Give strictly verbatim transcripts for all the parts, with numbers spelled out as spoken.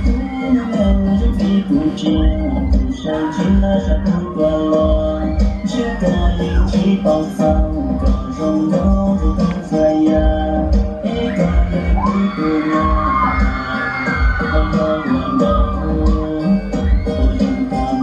人比不见，不想进那山不断落，这个一起宝藏，各种都都都在呀，一个人比不了，我我我我，我用我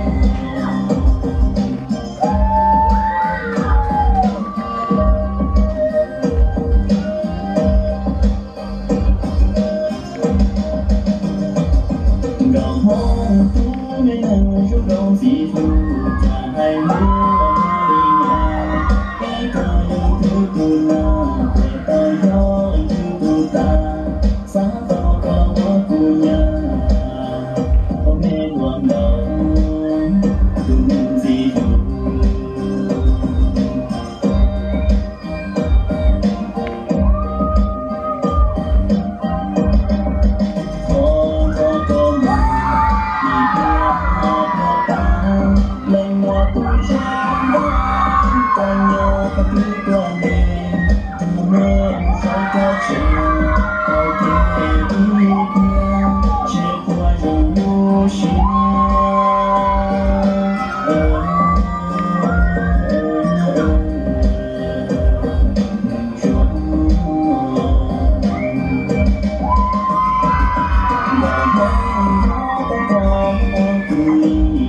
我，让我不没能入口即服，在路往里面，一个人独孤呢，回到有人独孤大，撒到个我姑娘，我没忘了，独自服。Còn nhớ có thứ của mình Thằng mê em phải có chuyện Có thể đi kia Chỉ qua dòng vô xin Hãy subscribe cho kênh Ghiền Mì Gõ để không bỏ lỡ những video hấp dẫn